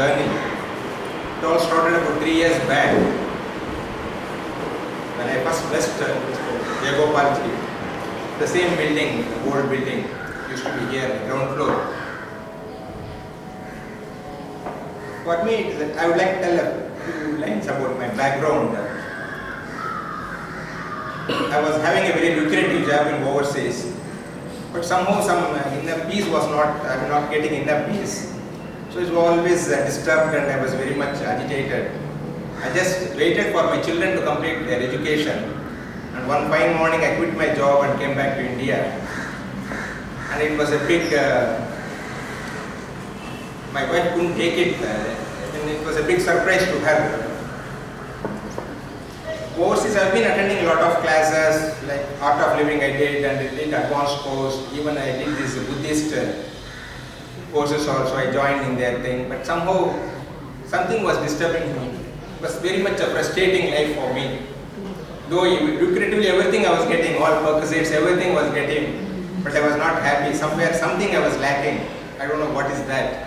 journey. It all started about 3 years back when I first blessed Jayagopalji. The same building, the old building, used to be here, the ground floor. For me, I would like to tell a few lines about my background. I was having a very lucrative job in overseas, but somehow some inner peace was not, I was not getting inner peace. So it was always disturbed and I was very much agitated. I just waited for my children to complete their education, and one fine morning I quit my job and came back to India. And it was a big, my wife couldn't take it, and it was a big surprise to her. Overseas, I've been attending a lot of classes, like Art of Living I did, and I did advanced course, even I did this Buddhist courses also, I joined in their thing, but somehow something was disturbing me. It was very much a frustrating life for me. Though lucratively everything I was getting, all perquisites, everything was getting, but I was not happy. Somewhere, something I was lacking. I don't know what is that.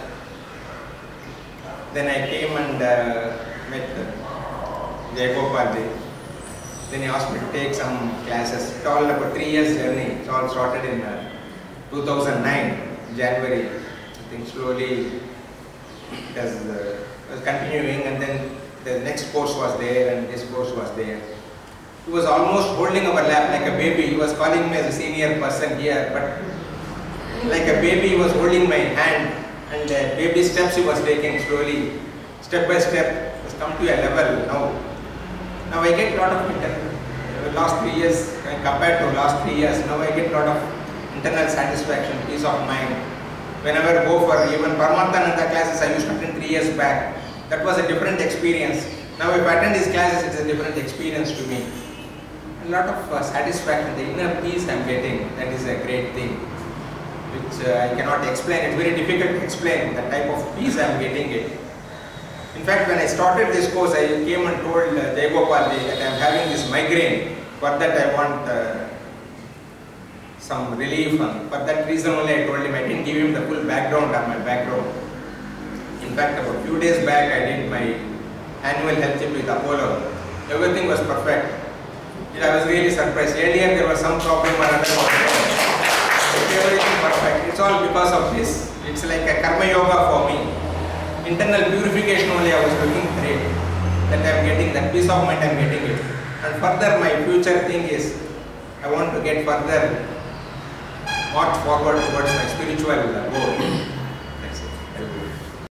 Then I came and met Jayagopalji. Then he asked me to take some classes. It's all about 3 years journey. It's all started in 2009, January. I think slowly it was continuing, and then the next course was there and this course was there. He was almost holding our lap like a baby. He was calling me as a senior person here, but like a baby he was holding my hand, and baby steps he was taking slowly, step by step. He has come to a level now. Now I get a lot of the last 3 years, compared to last 3 years, now I get a lot of internal satisfaction, peace of mind. Whenever I go for even Paramatmananda classes I used to attend 3 years back, that was a different experience. Now if I attend these classes, it's a different experience to me. A lot of satisfaction, the inner peace I am getting, that is a great thing, which I cannot explain. It's very difficult to explain the type of peace I am getting it. In fact, when I started this course, I came and told Jayagopalji that I am having this migraine. For that I want some relief, and for that reason only I told him. I didn't give him the full background of my background. In fact, about a few days back I did my annual health check with Apollo. Everything was perfect. I was really surprised. Earlier there was some problem or other problem. Everything perfect. It's all because of this. It's like a karma yoga for me. Internal purification only I was looking for it. That I am getting, that peace of mind I am getting it. And further my future thing is, I want to get further march forward towards my spiritual goal.